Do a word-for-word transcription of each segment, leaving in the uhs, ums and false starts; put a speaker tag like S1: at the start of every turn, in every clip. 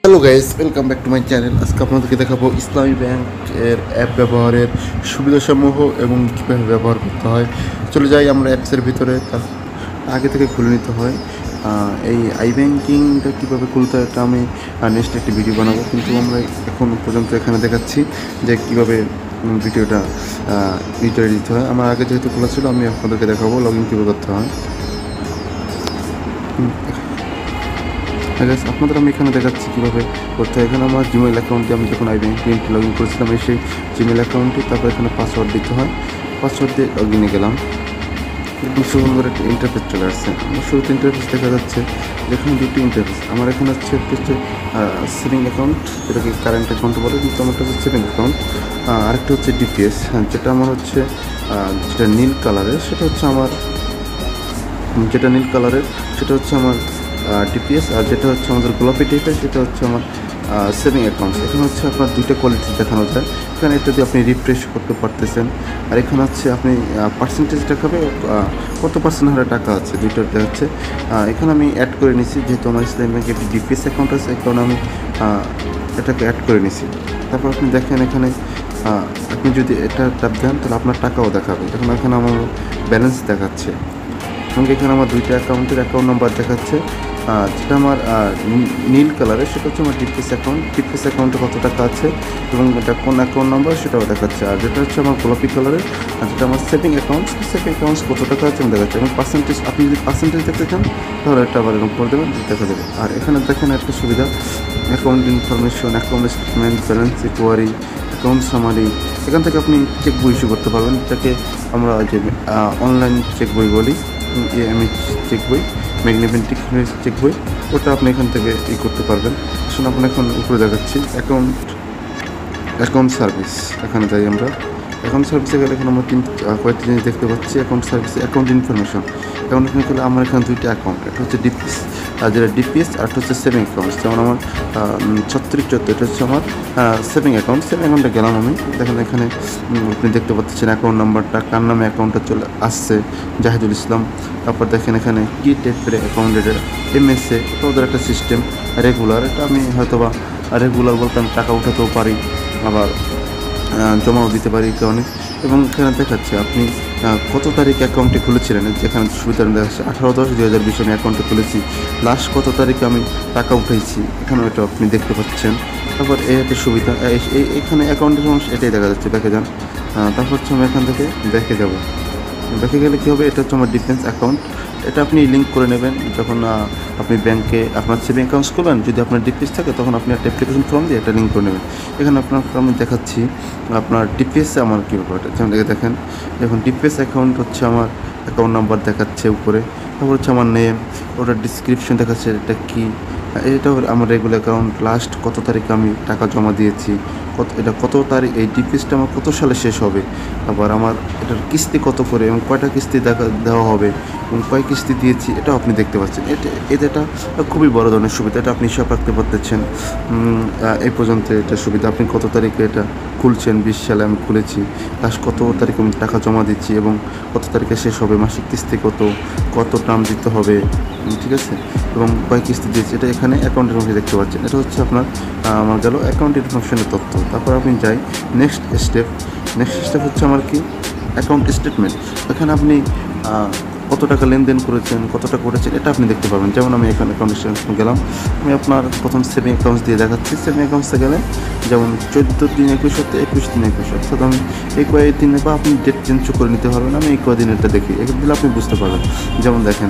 S1: Hello guys, welcome back to my channel. আজকে আপনাদেরকে দেখাবো ইসলামী ব্যাংক এর অ্যাপ ব্যবহারের সুবিধাসমূহ এবং কীভাবে ব্যবহার করতে হয়। চলে যাই আমরা অ্যাপসের ভিতরে। তার আগে থেকে খুলে নিতে হয়। এই আই ব্যাংকিংটা কীভাবে খুলতে হয় এটা আমি নেক্সট একটি ভিডিও বানাবো, কিন্তু আমরা এখন পর্যন্ত এখানে দেখাচ্ছি যে কীভাবে ভিডিওটা নিচে দিতে হয়। আমার আগে যেহেতু খোলা ছিল, আমি আপনাদেরকে দেখাবো লগ ইন কীভাবে করতে হয়। আপনাদের আমি এখানে দেখাচ্ছি কীভাবে করতে হয়। এখানে আমার জিমেল অ্যাকাউন্টে আমি যখন আই ব্যাংকিংটি লগ ইন করেছিলাম, এই সেই জিমেল অ্যাকাউন্টে তারপর এখানে পাসওয়ার্ড দিতে হয়। পাসওয়ার্ড দিয়ে লগ ইনে গেলাম। একদম সুন্দর একটা ইন্টারফেস চলে আসছে। আমার শুরুতে ইন্টারফেস দেখা যাচ্ছে, যেখানে দুটি ইন্টারফেস। আমার এখানে হচ্ছে একটা হচ্ছে সেভিং অ্যাকাউন্ট, যেটাকে কারেন্ট অ্যাকাউন্ট বলে, কিন্তু আমারটা হচ্ছে সেভিং অ্যাকাউন্ট। আরেকটা হচ্ছে ডিপিএস, যেটা আমার হচ্ছে যেটা নীল কালারের, সেটা হচ্ছে আমার যেটা নীল কালারের সেটা হচ্ছে আমার ডিপিএস, আর যেটা হচ্ছে আমাদের গোলাপি টাইপের সেটা হচ্ছে আমার সেভিং অ্যাকাউন্টস। এখানে হচ্ছে আপনার দুইটা কোয়ালিটি দেখানো যায়। এখানে এটা দিয়ে আপনি রিফ্রেশ করতে পারতেছেন, আর এখানে হচ্ছে আপনি পার্সেন্টেজ দেখাবে কত পার্সেন্ট হারে টাকা আছে, দুইটা দেখাচ্ছে। এখানে আমি অ্যাড করে নিছি, যেহেতু আমার ইসলামী ব্যাংকে একটি ডিপিএস অ্যাকাউন্ট আছে, এই কারণে আমি এটাকে অ্যাড করে নিছি। তারপর আপনি দেখেন এখানে আপনি যদি এটা ট্যাপ দেন তাহলে আপনার টাকাও দেখাবে। এখন এখানে আমার ব্যালেন্স দেখাচ্ছে, এবং এখানে আমার দুইটা অ্যাকাউন্টের অ্যাকাউন্ট নাম্বার দেখাচ্ছে। যেটা আমার নীল কালারের সেটা হচ্ছে আমার ডিপিএস অ্যাকাউন্ট, ডিপিএস অ্যাকাউন্টে কত টাকা আছে এবং এটা কোন অ্যাকাউন্ট নাম্বার সেটাও দেখাচ্ছে। আর যেটা হচ্ছে আমার গোলাপি কালারের, আর যেটা আমার সেভিং অ্যাকাউন্ট, সেভিং অ্যাকাউন্টস কত টাকা আছে দেখাচ্ছে। এবং পার্সেন্টেজ, আপনি যদি পার্সেন্টেজ দেখতে চান তাহলে এটা আবার এরকম করে দেবেন, দেখা দেবে। আর এখানে দেখেন একটা সুবিধা, account information, account statement, balance enquiry, account summary. এখান থেকে আপনি চেক বই ইস্যু করতে পারবেন, যেটাকে আমরা যে অনলাইন চেক বই বলি, এএমএইচ চেক বই, ম্যাগনেটিক চেক বই, ওটা আপনি এখান থেকে ই করতে পারবেন। আসলে আপনি এখন উপরে দেখাচ্ছি অ্যাকাউন্ট অ্যাকাউন্ট সার্ভিস। এখানে যাই আমরা, অ্যাকাউন্ট সার্ভিসে গেলে এখানে আমরা তিন কয়েকটি জিনিস দেখতে পাচ্ছি। অ্যাকাউন্ট সার্ভিসে অ্যাকাউন্ট ইনফরমেশন, অ্যাকাউন্ট ইনফরমেশন গেলে আমার এখানে দুইটা অ্যাকাউন্ট, একটা হচ্ছে ডিপিএস আর যেটা ডিপিএস, আর একটা হচ্ছে সেভিং অ্যাকাউন্টস। যেমন আমার ছত্রিশ চোদ্দো, এটা হচ্ছে আমার সেভিং অ্যাকাউন্ট। সেভিং অ্যাকাউন্টে গেলাম আমি, দেখেন এখানে আপনি দেখতে পাচ্ছেন অ্যাকাউন্ট নাম্বারটা, কার নামে অ্যাকাউন্টটা চলে আসছে, জাহিদুল ইসলাম। তারপর দেখেন এখানে কি টাইপের অ্যাকাউন্ট, এটা এমএসএ, এটা ওদের একটা সিস্টেম। রেগুলার, এটা আমি হয়তো বা রেগুলার বলতে আমি টাকা উঠাতেও পারি, আবার জমাও দিতে পারি এই কারণে। এবং এখানে দেখাচ্ছে আপনি কত তারিখ অ্যাকাউন্টে খুলেছিলেন, যেখানে সুবিধা দেখাচ্ছে আঠারো দশ দুই হাজার বিশ আমি অ্যাকাউন্টে খুলেছি, লাস্ট কত তারিখে আমি টাকা উঠাইছি, এখানে এটা আপনি দেখতে পাচ্ছেন। তারপর এই একটা সুবিধা, এখানে অ্যাকাউন্টের সমস্যা এটাই দেখা যাচ্ছে, দেখে যান। তারপর হচ্ছে আমি এখান থেকে দেখে যাব, দেখে গেলে কী হবে, এটা হচ্ছে আমার ডিফেন্স অ্যাকাউন্ট। এটা আপনি লিঙ্ক করে নেবেন যখন আপনি ব্যাংকে আপনার সেভিং অ্যাকাউন্টস করবেন। যদি আপনার ডিপিএস থাকে তখন আপনি একটা অ্যাপ্লিকেশন ফর্ম দিয়ে এটা লিঙ্ক করে নেবেন। এখানে আপনার আমি দেখাচ্ছি আপনার ডিপিএসে আমার কী ব্যাপারটা, যেমন দেখেন যখন ডিপিএস অ্যাকাউন্ট হচ্ছে আমার অ্যাকাউন্ট নাম্বার দেখাচ্ছে উপরে, তারপর হচ্ছে আমার নেম, ওটার ডিসক্রিপশন দেখাচ্ছে এটা কী, এটা আমার রেগুলার অ্যাকাউন্ট, লাস্ট কত তারিখে আমি টাকা জমা দিয়েছি, কত এটা কত তারিখ, এই ডিপিএসটা আমার কত সালে শেষ হবে, আবার আমার এটার কিস্তি কত করে এবং কয়টা কিস্তি দেখা দেওয়া হবে এবং কয় কিস্তি দিয়েছি, এটাও আপনি দেখতে পাচ্ছেন। এটা এটা খুবই বড় ধরনের সুবিধা, এটা আপনি হিসাব রাখতে পারতেছেন। এই পর্যন্ত এটা সুবিধা, আপনি কত তারিখে এটা খুলছেন, বিশ সালে আমি খুলেছি, লাস্ট কত তারিখে আমি টাকা জমা দিচ্ছি এবং কত তারিখে শেষ হবে, মাসিক কিস্তি কত, কত টার্ম দিতে হবে, ঠিক আছে, এবং কয় কিস্তি দিয়েছি, এটা এখানে অ্যাকাউন্টের মধ্যে দেখতে পাচ্ছেন। এটা হচ্ছে আপনার আমার গেল অ্যাকাউন্ট ইনফরমেশনের তথ্য। তারপর আপনি যাই নেক্সট স্টেপ, নেক্সট স্টেপ হচ্ছে আমার কি অ্যাকাউন্ট স্টেটমেন্ট। এখানে আপনি কত টাকা লেনদেন করেছেন, কত টাকা করেছেন, এটা আপনি দেখতে পাবেন। যেমন আমি এখানে অ্যাকাউন্ট স্টেটমেন্ট গেলাম, আমি আপনার প্রথম সেভিং অ্যাকাউন্টস দিয়ে দেখাচ্ছি। সেভিং অ্যাকাউন্টসে গেলে যেমন চোদ্দো দিন একুশ হতে একুশ দিন একুশ, অর্থাৎ আমি এই কয়েকদিনে বা আপনি ডেট চেঞ্জ করে নিতে পারবেন। আমি এই কয়েকদিনেরটা দেখি, এগুলো দিলে আপনি বুঝতে পারবেন। যেমন দেখেন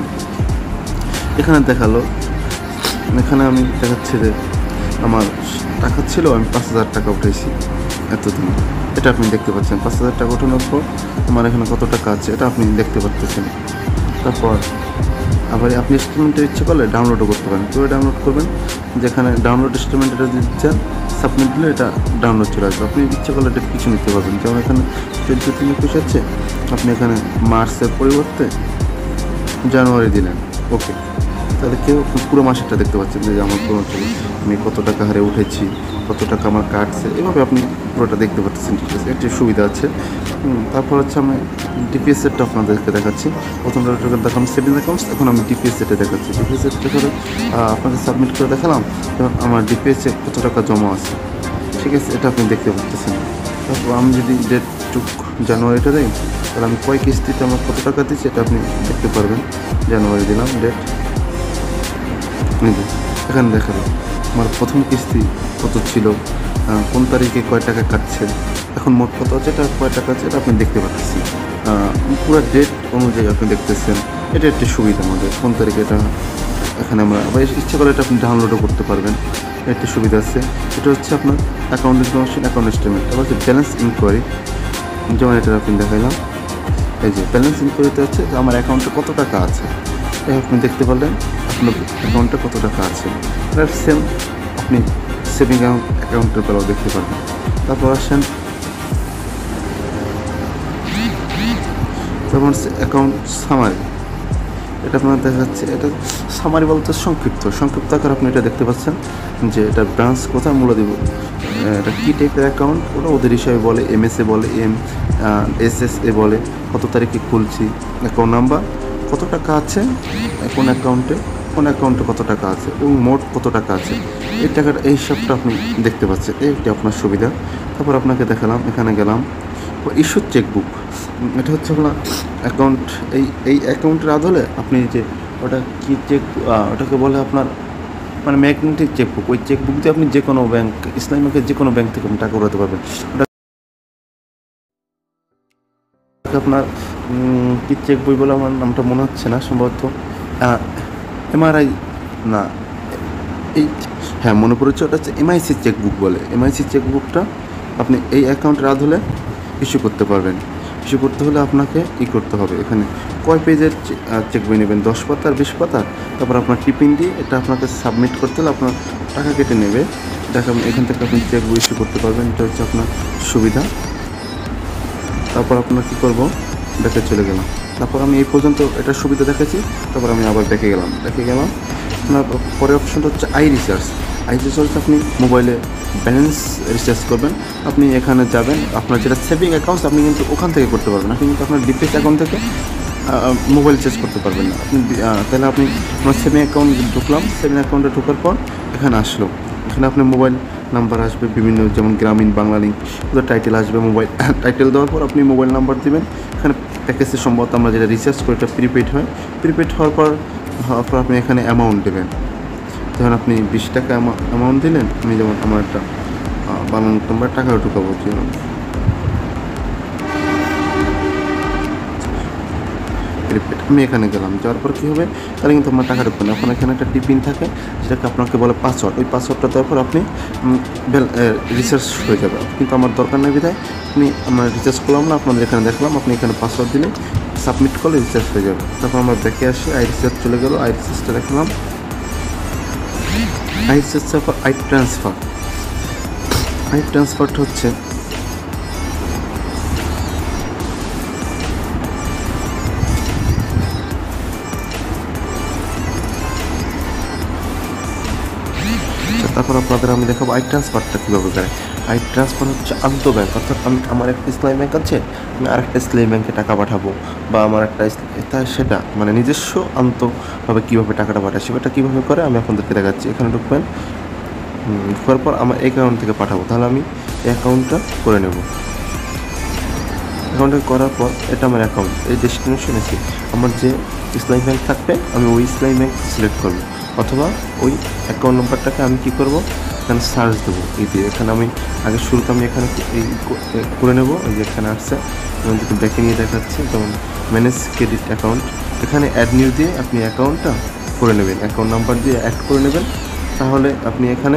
S1: এখানে দেখালো, এখানে আমি দেখাচ্ছি যে আমার টাকা ছিল, আমি পাঁচ হাজার টাকা উঠেছি এতদিন, এটা আপনি দেখতে পাচ্ছেন। পাঁচ হাজার টাকা ওঠানোর পর আমার এখানে কত টাকা আছে এটা আপনি দেখতে পাচ্ছেন। তারপর আবার আপনি স্টেটমেন্টের ইচ্ছে করলে ডাউনলোডও করতে পারেন। কীভাবে ডাউনলোড করবেন, যেখানে ডাউনলোড স্টেটমেন্ট এটা দিচ্ছেন, সাবমিট দিলে এটা ডাউনলোড চলে আসবে। আপনি ইচ্ছে করলে এটা কিছু নিতে পারবেন। যেমন এখানে চোদ্দো তিন একুশ আছে, আপনি এখানে মার্চের পরিবর্তে জানুয়ারি দিলেন, ওকে, তাহলে কেউ পুরো মাসেরটা দেখতে পাচ্ছেন যে আমার পুরো আমি কত টাকা হারে উঠেছি, কত টাকা আমার কাটছে, এভাবে আপনি পুরোটা দেখতে পাচ্ছেন। ঠিক আছে, একটি সুবিধা আছে। তারপর হচ্ছে আমি ডিপিএস সেটটা আপনাদেরকে দেখাচ্ছি। প্রথমটা দেখালাম সেভিংস অ্যাকাউন্টস, এখন আমি ডিপিএস সেটে দেখাচ্ছি। ডিপিএস সেটটা করে আপনাকে সাবমিট করে দেখালাম, এবং আমার ডিপিএসে কত টাকা জমা আছে। ঠিক আছে, এটা আপনি দেখতে পাচ্ছেন। তারপর আমি যদি ডেট টুক জানুয়ারিটা দিই, তাহলে আমি কয় কিস্তিতে আমার কত টাকা দিচ্ছি এটা আপনি দেখতে পারবেন। জানুয়ারি দিলাম ডেট, এখানে দেখালাম আমার প্রথম কিস্তি কত ছিল, কোন তারিখে কয় টাকা কাটছে, এখন মোট কত আছে, এটা কয় টাকা আছে এটা আপনি দেখতে পাচ্ছেন। পুরো ডেট অনুযায়ী আপনি দেখতেছেন। এটা একটি সুবিধা আমাদের, কোন তারিখে এটা এখানে আমরা আবার ইচ্ছা করে এটা আপনি ডাউনলোডও করতে পারবেন। একটি সুবিধা আছে। এটা হচ্ছে আপনার অ্যাকাউন্ট ইনফরমেশন, অ্যাকাউন্ট স্টেটমেন্ট। আবার হচ্ছে ব্যালেন্স ইনকোয়ারি, যেমন এটা আপনি দেখাইলাম। এই যে ব্যালেন্স ইনকোয়ারিতে হচ্ছে যে আমার অ্যাকাউন্টে কত টাকা আছে, এই আপনি দেখতে পারলেন আপনার অ্যাকাউন্টে কত টাকা আছে। এটা সেম আপনি সেভিং অ্যাকাউন্টের বেলাও দেখতে পারবেন। তারপর আসেন যেমন অ্যাকাউন্ট সামারি, এটা আপনার দেখা যাচ্ছে। এটা সামারি বলতে সংক্ষিপ্ত সংক্ষিপ্ত আকার আপনি এটা দেখতে পাচ্ছেন যে এটা ব্রাঞ্চ কোথায় মূল্য দিব, এটা কী টাইপের অ্যাকাউন্ট, ওটা ওদের হিসাবে বলে, এম এস এ বলে, এম এস এস এ বলে, কত তারিখে খুলছি, অ্যাকাউন্ট নাম্বার, কত টাকা আছে কোন অ্যাকাউন্টে, কোন অ্যাকাউন্টে কত টাকা আছে এবং মোট কত টাকা আছে, এই টাকাটা এই হিসাবটা আপনি দেখতে পাচ্ছেন। এইটি আপনার সুবিধা। তারপর আপনাকে দেখালাম, এখানে গেলাম ইস্যু চেকবুক। এটা হচ্ছে আপনার অ্যাকাউন্ট, এই এই অ্যাকাউন্টের আদলে আপনি যে ওটা কী চেক, ওটাকে বলে আপনার মানে ম্যাগনেটিক চেকবুক। ওই চেকবুক দিয়ে আপনি যে কোনো ব্যাংক, ইসলামী ব্যাংকের যে কোনো ব্যাংক থেকে আপনি টাকা উঠাতে পারবেন। ওটা আপনার কী চেক বই বলে আমার নামটা মনে হচ্ছে না, সম্ভবত এমআরআই না, এই হ্যাঁ মনে পড়েছে, ওটা হচ্ছে এমআইসি চেকবুক বলে। এমআইসি চেকবুকটা আপনি এই অ্যাকাউন্টের আদলে ইস্যু করতে পারবেন। ইস্যু করতে হলে আপনাকে ই করতে হবে, এখানে কয় পেজের চেক বই নেবেন, দশ পাতার, বিশ পাতার। তারপর আপনার টিপিন দিয়ে এটা আপনাকে সাবমিট করতে হলে আপনার টাকা কেটে নেবে। টাকা এখান থেকে আপনি চেক বই ইস্যু করতে পারবেন। এটা হচ্ছে আপনার সুবিধা। তারপর আপনার কী করবো, দেখে চলে গেলাম। তারপর আমি এই পর্যন্ত এটা সুবিধা দেখেছি। তারপর আমি আবার দেখে গেলাম দেখে গেলাম আপনার পরের অপশনটা হচ্ছে আই রিচার্জ। আই রিচার্জ আপনি মোবাইলে ব্যালেন্স রিচার্জ করবেন। আপনি এখানে যাবেন, আপনার যেটা সেভিং অ্যাকাউন্ট আপনি কিন্তু ওখান থেকে করতে পারবেন। আপনি কিন্তু আপনার ডিপিএস অ্যাকাউন্ট থেকে মোবাইল রিচার্জ করতে পারবেন না আপনি। তাহলে আপনি আপনার সেভিং অ্যাকাউন্ট ঢুকলাম, সেভিং অ্যাকাউন্টে ঢোকার পর এখানে আসলো, এখানে আপনার মোবাইল নাম্বার আসবে বিভিন্ন, যেমন গ্রামীণ, বাংলা লিঙ্ক, ওদের টাইটেল আসবে। মোবাইল টাইটেল দেওয়ার পর আপনি মোবাইল নাম্বার দেবেন। এখানে প্যাকেজের সম্ভবত আমরা যেটা রিচার্জ করি এটা প্রিপেড হয়। প্রিপেড হওয়ার পর হওয়ার পর আপনি এখানে অ্যামাউন্ট দেবেন। ধরুন আপনি বিশ টাকা অ্যামাউন্ট দিলেন, আমি যেমন আমার একটা বাংলা নাম্বার টাকা ঢুকাবো, যেমন প্রিপেড, আমি এখানে গেলাম। যাওয়ার পর কী হবে, তাহলে কিন্তু আপনার টাকা ঢুকবে না। এখন এখানে একটা টিপিন থাকে যেটাকে আপনাকে বলে পাসওয়ার্ড। ওই পাসওয়ার্ডটা দেওয়ার পর আপনি রিচার্জ হয়ে যাবে। কিন্তু আমার দরকার নেই বিধায় আপনি আমরা রিচার্জ করলাম না, আপনাদের এখানে দেখলাম। আপনি এখানে পাসওয়ার্ড দিলে সাবমিট করলে রিচার্জ হয়ে যাবে। তারপর আমরা দেখে আসি, আই রিচার্জ চলে গেল, আই রিচার্জটা দেখলাম। আই রিচার্জের পর আই ট্রান্সফার। আই ট্রান্সফারটা হচ্ছে তারপর আপনাদের আমি দেখাবো আই ট্রান্সফারটা কীভাবে করে। আই ট্রান্সফার হচ্ছে আন্ত ব্যাংক, অর্থাৎ আমি আমার একটা ইসলামী ব্যাংক আছে, আমি আরেকটা ইসলামী ব্যাংকে টাকা পাঠাবো, বা আমার একটা তা সেটা মানে নিজস্ব আন্তভাবে কীভাবে টাকাটা পাঠায় সেটা কীভাবে করে আমি আপনাদেরকে দেখাচ্ছি। এখানে ঢুকবেন, ঢোকার পর আমার অ্যাকাউন্ট থেকে পাঠাবো, তাহলে আমি এই অ্যাকাউন্টটা করে নেব। অ্যাকাউন্টটা করার পর এটা আমার অ্যাকাউন্ট, এই ডেস্টিনেশন এসে আমার যে ইসলামী ব্যাংক থাকবে আমি ওই ইসলামী ব্যাংক সিলেক্ট করবো, অথবা ওই অ্যাকাউন্ট নাম্বারটাকে আমি কী করবো, এখানে সার্চ দেবো। এই দিয়ে এখানে আমি আগে শুরুতে আমি এখানে এই করে নেবো। এই যে এখানে আসছে, আমি যদি দেখে নিয়ে দেখাচ্ছি, যেমন ম্যানেজ ক্রেডিট অ্যাকাউন্ট, এখানে অ্যাড নিউ দিয়ে আপনি অ্যাকাউন্টটা করে নেবেন, অ্যাকাউন্ট নাম্বার দিয়ে অ্যাড করে নেবেন। তাহলে আপনি এখানে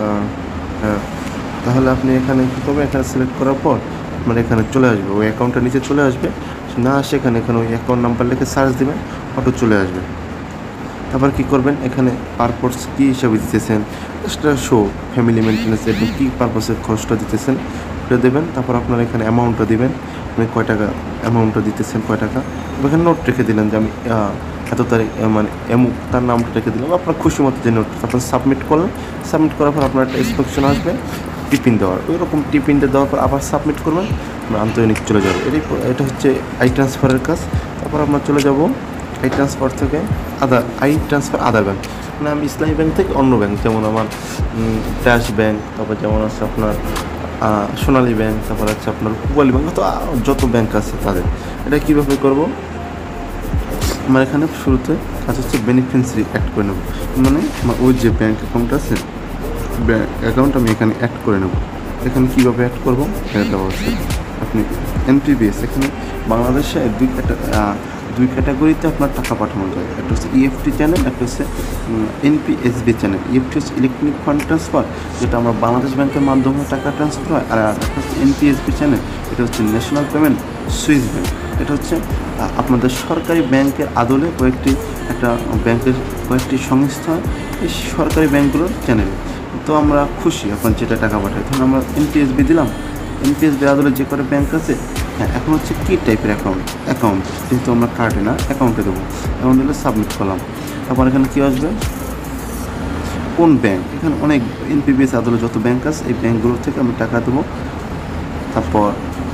S1: তাহলে আপনি এখানে কী করবেন, এখানে সিলেক্ট করার পর আপনার এখানে চলে আসবে, ওই অ্যাকাউন্টটা নিচে চলে আসবে। না আসে এখানে এখানে ওই অ্যাকাউন্ট নাম্বার লিখে সার্চ দেবেন, অটো চলে আসবে। তারপর কী করবেন, এখানে পারপোজ কী হিসাবে দিতেছেন সেটা শো, ফ্যামিলি মেনটেন্যান্স এবং কী পারপোসের খরচটা দিতেছেন ওটা দেবেন। তারপর আপনার এখানে অ্যামাউন্টটা দেবেন। আপনি কয় টাকা অ্যামাউন্টটা দিতেছেন, কয় টাকা এখানে নোট রেখে দিলেন যে আমি এত তারিখ মানে এমুক তার নামটা রেখে দিলাম, আপনার খুশি মতো যে নোট আপনার সাবমিট করলেন। সাবমিট করার পর আপনার একটা ইন্সপেকশন আসবে টিপিন দেওয়ার, ওই রকম টিপিনটা দেওয়ার পর আবার সাবমিট করবেন, আপনার আন্তর্জাতিক চলে যাবে। এটাই এটা হচ্ছে আই ট্রান্সফারের কাজ। তারপর আমরা চলে যাব আই ট্রান্সফার থেকে other I transfer other bank, মানে আমি ইসলামী ব্যাংক থেকে অন্য ব্যাংক, যেমন আমার ড্যাশ ব্যাংক, তারপর যেমন আছে আপনার সোনালী ব্যাংক, তারপর আছে আপনার পূবালী ব্যাংক, তো যত ব্যাংক আছে তাদের। এটা কীভাবে করব, আমার এখানে শুরুতে কাজ হচ্ছে বেনিফিশিয়ারি অ্যাড করে নেব, মানে ওই যে ব্যাংক অ্যাকাউন্ট আছে ব্যাংক অ্যাকাউন্ট আমি এখানে অ্যাড করে নেব। এখানে কীভাবে অ্যাড করবো এটা দেওয়া হচ্ছে, আপনি এনপিবিএস, এখানে বাংলাদেশে দুই দুই ক্যাটাগরিতে আপনার টাকা পাঠানো যায়, একটা হচ্ছে ইএফটি চ্যানেল, একটা হচ্ছে এনপিএসবি চ্যানেল। ইএফটি হচ্ছে ইলেকট্রনিক ফান্ড ট্রান্সফার, যেটা আমরা বাংলাদেশ ব্যাংকের মাধ্যমে টাকা ট্রান্সফার হয়, আর একটা হচ্ছে এনপিএসবি চ্যানেল, এটা হচ্ছে ন্যাশনাল পেমেন্ট সুইস ব্যাংক। এটা হচ্ছে আপনাদের সরকারি ব্যাংকের আদলে কয়েকটি একটা ব্যাংকের কয়েকটি সংস্থা, এই সরকারি ব্যাংকগুলোর চ্যানেল। তো আমরা খুশি আপনার যেটা টাকা পাঠাই, ধরুন আমরা এনপিএসবি দিলাম, এনপিএসবি আদলে যে করে ব্যাংক আছে। হ্যাঁ, এখন হচ্ছে কী টাইপের অ্যাকাউন্ট, অ্যাকাউন্ট যেহেতু আমরা কার্ডে না অ্যাকাউন্টে দেবো, অ্যাকাউন্ট দিলে সাবমিট করলাম। তারপর এখানে কী আসবে, কোন ব্যাংক, এখানে অনেক এনপিবিএস আদলে যত ব্যাংক আছে এই ব্যাংকগুলো থেকে আমি টাকা দেবো। তারপর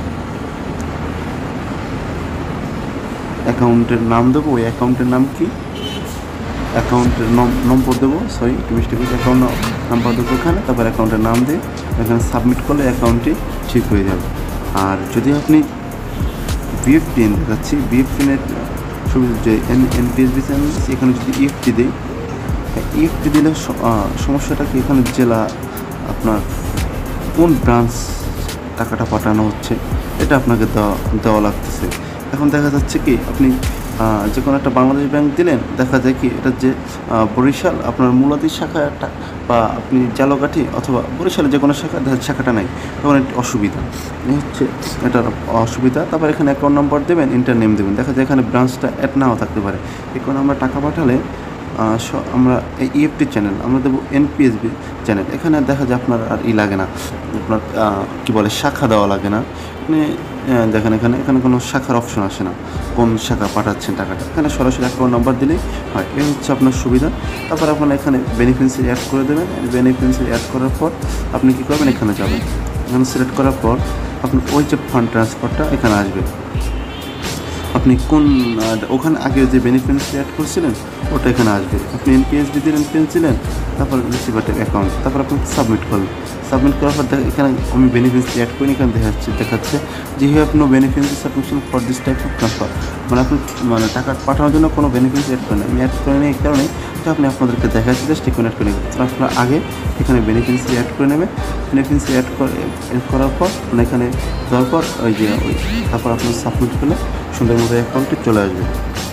S1: অ্যাকাউন্টের নাম দেবো, ওই অ্যাকাউন্টের নাম কি, অ্যাকাউন্টের নম্বর দেবো, সরি একটু মিস্টেক হয়েছে, অ্যাকাউন্ট নাম্বার দেবো এখানে। তারপর অ্যাকাউন্টের নাম দিয়ে এখানে সাবমিট করলে অ্যাকাউন্টটি ঠিক হয়ে যাবে। আর যদি আপনি বিএফটিএন দেখাচ্ছি, বিএফটিএনের সুবিধা যে এন এনপিএসবি চ্যানেল, এখানে যদি ইএফটি দিই, ইএফটি দিলে সমস্যাটা কি, এখানে জেলা আপনার কোন ব্রাঞ্চ টাকাটা পাঠানো হচ্ছে এটা আপনাকে দেওয়া দেওয়া লাগতেছে। এখন দেখা যাচ্ছে কি আপনি যে কোনো একটা বাংলাদেশ ব্যাংক দিলেন, দেখা যায় কি এটা যে বরিশাল আপনার মূলাদি শাখা একটা, বা আপনি জালকাঠি অথবা বরিশালের যে কোনো শাখা শাখাটা নাই, তখন একটি অসুবিধা, এই হচ্ছে এটার অসুবিধা। তারপর এখানে অ্যাকাউন্ট নাম্বার দেবেন, ইন্টার নেম দেবেন, দেখা যায় এখানে ব্রাঞ্চটা অ্যাড নাও থাকতে পারে। এখন আমরা টাকা পাঠালে আমরা এই ইএফটি চ্যানেল আমরা দেবো এনপিএসবি চ্যানেল, এখানে দেখা যায় আপনার আর ই লাগে না, আপনার কী বলে শাখা দেওয়া লাগে না। মানে দেখেন এখানে এখানে কোনো শাখার অপশন আসে না, কোন শাখা পাঠাচ্ছেন টাকাটা, এখানে সরাসরি অ্যাকাউন্ট নাম্বার দিলেই হয়, এই হচ্ছে আপনার সুবিধা। তারপর আপনারা এখানে বেনিফিশিয়ারি অ্যাড করে দেবেন, বেনিফিশিয়ারি অ্যাড করার পর আপনি কী করবেন, এখানে যাবেন, এখানে সিলেক্ট করার পর আপনার ওই যে ফান্ড ট্রান্সফারটা এখানে আসবে, আপনি কোন ওখানে আগে যে বেনিফিশিয়ারি অ্যাড করছিলেন ওটা এখানে আসবে, আপনি এনপিএসবি দিলেন, এনপিএস দিলেন, তারপর রিসিভার অ্যাকাউন্ট, তারপর আপনি সাবমিট করলেন। সাবমিট করার পর এখানে আমি বেনিফিশিয়ারি অ্যাড করি, এখানে দেখাচ্ছে দেখাচ্ছে যে you have no beneficiary submission for this type of transfer, মানে আপনি মানে টাকা পাঠানোর জন্য কোনো বেনিফিশিয়ারি অ্যাড করেন, আমি অ্যাড করে নিই এই কারণে যে আপনি আপনাদেরকে দেখাচ্ছি জাস্ট এখানে অ্যাড করে নেবেন। আপনার আগে এখানে বেনিফিশিয়ারি অ্যাড করে নেবেন, বেনিফিশিয়ারি অ্যাড করে অ্যাড করার পর মানে এখানে দেওয়ার পর ওই যে ওই তারপর আপনার সাবমিট করলে সুন্দর মতো অ্যাকাউন্টে চলে আসবে।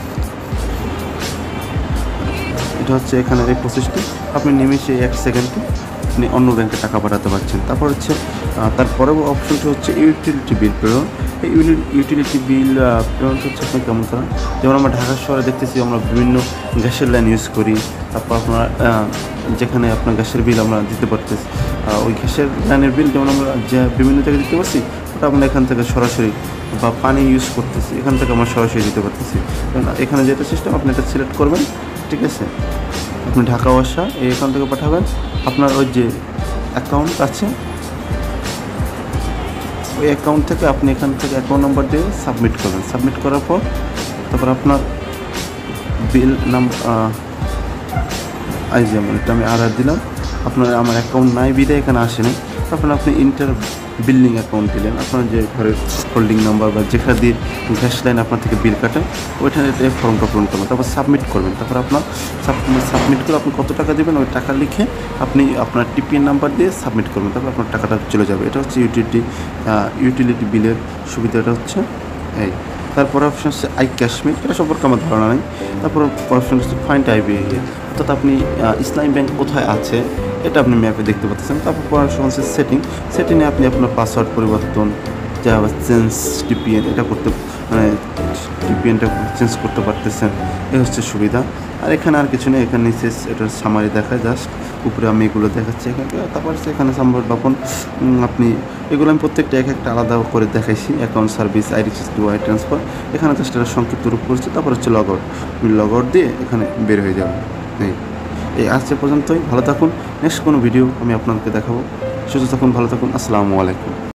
S1: এটা হচ্ছে এখানে এই প্রসেসটি, আপনি নিমেষে এক সেকেন্ডে আপনি অন্য ব্যাংকে টাকা পাঠাতে পারছেন। তারপর হচ্ছে তারপরেও অপশনটি হচ্ছে ইউটিলিটি বিল প্রেরণ। এই ইউটিলিটি বিল প্রেরণ হচ্ছে আপনার কেমন করা, যেমন আমরা ঢাকা শহরে দেখতেছি আমরা বিভিন্ন গ্যাসের লাইন ইউজ করি, তারপর আপনার যেখানে আপনার গ্যাসের বিল আমরা দিতে পারতেছি, ওই গ্যাসের লাইনের বিল যেমন আমরা যে বিভিন্ন জায়গায় দিতে পারছি, ওটা আমরা এখান থেকে সরাসরি, বা পানি ইউজ করতেছি এখান থেকে আমরা সরাসরি দিতে পারতেছি। এখানে যেটা সিস্টেম আপনি এটা সিলেক্ট করবেন, ঠিক আছে, আপনি ঢাকা বাসা এই এখান থেকে পাঠাবেন, আপনার ওই যে অ্যাকাউন্ট আছে ওই অ্যাকাউন্ট থেকে আপনি এখান থেকে অ্যাকাউন্ট নাম্বার দিয়ে সাবমিট করবেন। সাবমিট করার পর তারপর আপনার বিল নাম্বার আই যেমন এটা আমি আর আর দিলাম, আপনার আমার অ্যাকাউন্ট নাই বিদে এখানে আসেনি, তারপরে আপনি ইন্টার বিলিং অ্যাকাউন্ট দিলেন, আপনার যে ঘরের হোল্ডিং নাম্বার বা যেখানে দিয়ে গ্যাস লাইন আপনার থেকে বিল কাটেন ওইখানে ফর্মটা পূরণ করবেন, তারপর সাবমিট করবেন। তারপর আপনার সাবমিট করে আপনি কত টাকা দেবেন ওই টাকা লিখে আপনি আপনার টিপিএন নাম্বার দিয়ে সাবমিট করবেন, তারপর আপনার টাকাটা চলে যাবে। এটা হচ্ছে ইউটিলিটি ইউটিলিটি বিলের সুবিধাটা হচ্ছে এই। তারপর অপশন হচ্ছে আই কাশ্মীর, এটা সম্পর্কে আমার ধারণা নেই। তারপর অপশন হচ্ছে ফাইন্ড আইবি এরিয়া, অর্থাৎ আপনি ইসলামী ব্যাংক কোথায় আছে এটা আপনি ম্যাপে দেখতে পাচ্ছেন। তারপর পড়াশোনা হচ্ছে সেটিং, সেটিংয়ে আপনি আপনার পাসওয়ার্ড পরিবর্তন, যা আবার চেঞ্জ টিপিএন এটা করতে মানে টিপিএনটা চেঞ্জ করতে পারতেছেন, এই হচ্ছে সুবিধা। আর এখানে আর কিছু নেই, এখানে নিচে এটার সামারি দেখায় জাস্ট, উপরে আমি এগুলো দেখাচ্ছি এখানে। তারপর এখানে সামবার বাপন আপনি এগুলো আমি প্রত্যেকটা এক একটা আলাদা করে দেখাইছি, account service, IDC, Y transfer. এখানে জাস্ট এটা সংক্ষিপ্ত রূপ করেছি। তারপর হচ্ছে লগ আউট, লগ আউট দিয়ে এখানে বের হয়ে যাবে। এই এই আজ পর্যন্তই, ভালো থাকুন। নেক্সট কোনো ভিডিও আমি আপনাদেরকে দেখাবো। সুস্থ থাকুন, ভালো থাকুন, আসসালামু আলাইকুম।